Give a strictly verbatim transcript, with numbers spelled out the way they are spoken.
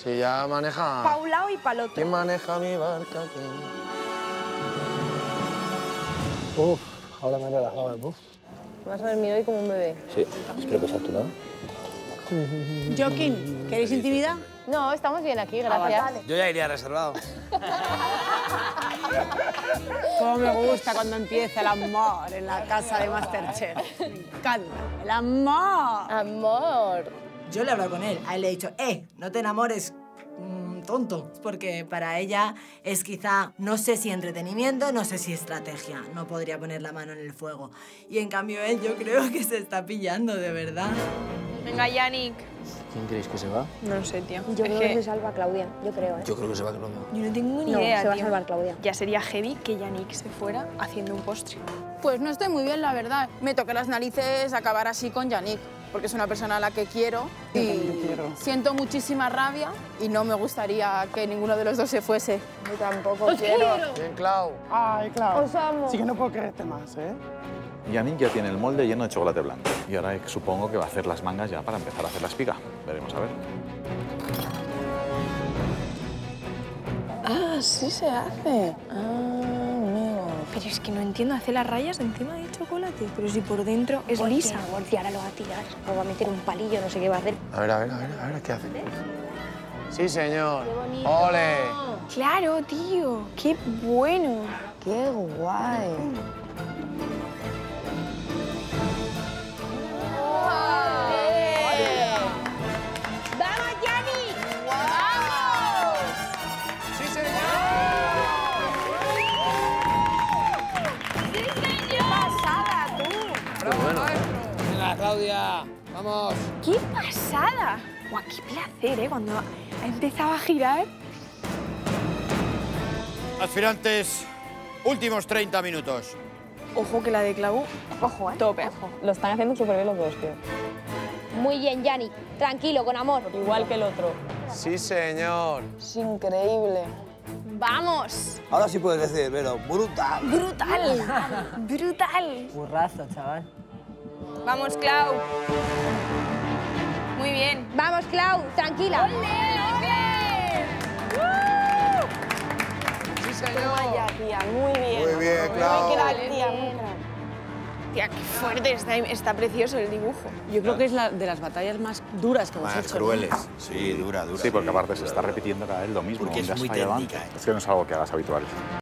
Si ya maneja... Pa' un lado y pa' el otro. ¿Quién maneja mi barca? ¿Quién? Uf, ahora me he relajado, uf. Vas a dormir hoy como un bebé. Sí, espero que sea tú, ¿no? Joaquín, ¿queréis intimidad? No, estamos bien aquí, gracias. Ah, vale. Yo ya iría reservado. Cómo me gusta cuando empieza el amor en la casa de Masterchef. Me encanta. ¡El amor! Amor. Yo le he hablado con él, a él le he dicho, eh, no te enamores, mmm, tonto. Porque para ella es quizá, no sé si entretenimiento, no sé si estrategia. No podría poner la mano en el fuego. Y en cambio él yo creo que se está pillando, de verdad. Venga, Yannick. ¿Quién creéis que se va? No lo sé, tío. Yo Es creo que que se salva Claudia, yo creo, ¿eh? Yo creo que se va Claudia. yo no tengo ni No, idea, se va a tío. salvar Claudia. Ya sería heavy que Yannick se fuera haciendo un postre. Pues no estoy muy bien, la verdad. Me toqué las narices acabar así con Yannick, porque es una persona a la que quiero y siento muchísima rabia y no me gustaría que ninguno de los dos se fuese. Yo tampoco quiero. Bien, Clau. Ay, claro. Os amo. Sí que no puedo creerte más, ¿eh? Yannick ya tiene el molde lleno de chocolate blanco. Y ahora supongo que va a hacer las mangas ya para empezar a hacer la espiga. Veremos a ver. Ah, sí se hace. Ah, amigo. Pero es que no entiendo, hace las rayas encima del chocolate. Pero si por dentro es lisa. Voltea, ahora lo va a tirar. O va a meter un palillo, no sé qué va a hacer. A ver, a ver, a ver, a ver, ¿qué hace? Sí, señor. ¡Ole! Claro, tío. Qué bueno. ¡Qué guay! ¡Vamos, Yannick! ¡Sí, señor! ¡Pasada, tú! Bueno, Venga, Claudia, vamos. ¡Qué pasada! Guau, qué placer, ¿eh? Cuando ha empezado a girar. Aspirantes, últimos treinta minutos. Ojo que la de Clau. Ojo, ¿eh? Tope. Lo están haciendo súper bien los dos, tío. Muy bien, Yannick. Tranquilo, con amor. Igual que el otro. sí, señor. Es increíble. ¡Vamos! Ahora sí puedes decir, pero brutal. ¡Brutal! ¡Brutal! Burrazo, chaval. Vamos, Clau. Muy bien. Vamos, Clau, tranquila. Sí, señor. Vaya, tía, muy bien. Muy bien, Clau. Muy crack, tía, muy crack. Tía, qué fuerte. Está, está precioso el dibujo. Yo creo que es la de las batallas más duras que hemos Más hecho. ¿no? crueles. Sí, dura, dura. Sí, porque aparte se está repitiendo cada vez lo mismo. Porque es Ya has muy fallado técnica, antes. ¿eh? Es que no es algo que hagas habitual.